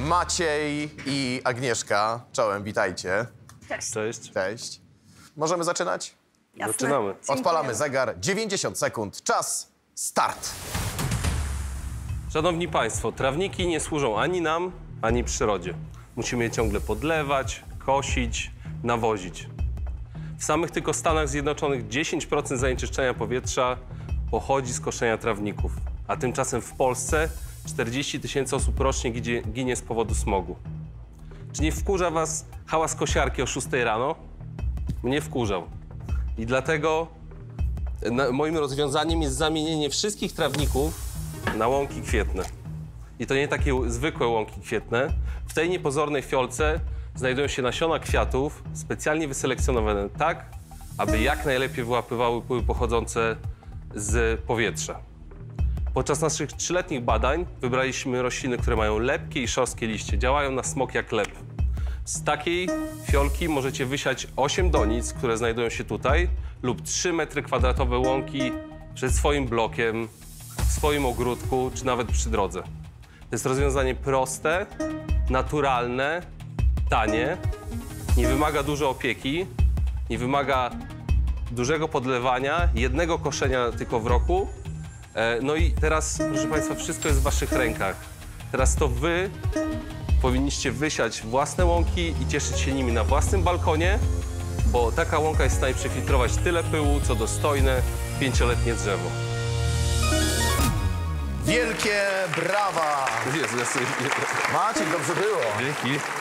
Maciej i Agnieszka. Czołem, witajcie. Cześć. Cześć. Cześć. Możemy zaczynać? Jasne. Zaczynamy. Dziękuję. Odpalamy zegar. 90 sekund. Czas. Start. Szanowni Państwo, trawniki nie służą ani nam, ani przyrodzie. Musimy je ciągle podlewać, kosić, nawozić. W samych tylko Stanach Zjednoczonych 10% zanieczyszczenia powietrza pochodzi z koszenia trawników, a tymczasem w Polsce 40 000 osób rocznie ginie z powodu smogu. Czy nie wkurza Was hałas kosiarki o 6 rano? Mnie wkurzał. I dlatego moim rozwiązaniem jest zamienienie wszystkich trawników na łąki kwietne. I to nie takie zwykłe łąki kwietne. W tej niepozornej fiolce znajdują się nasiona kwiatów specjalnie wyselekcjonowane tak, aby jak najlepiej wyłapywały pyły pochodzące z powietrza. Podczas naszych 3-letnich badań wybraliśmy rośliny, które mają lepkie i szorstkie liście. Działają na smog jak lep. Z takiej fiolki możecie wysiać 8 donic, które znajdują się tutaj, lub 3 metry kwadratowe łąki przed swoim blokiem, w swoim ogródku, czy nawet przy drodze. To jest rozwiązanie proste, naturalne, tanie, nie wymaga dużo opieki, nie wymaga dużego podlewania, jednego koszenia tylko w roku. No i teraz, proszę Państwa, wszystko jest w Waszych rękach. Teraz to Wy powinniście wysiać własne łąki i cieszyć się nimi na własnym balkonie, bo taka łąka jest w stanie przefiltrować tyle pyłu, co dostojne 5-letnie drzewo. Wielkie brawa! Jezu, ja sobie... Maciek, dobrze było. Dzięki.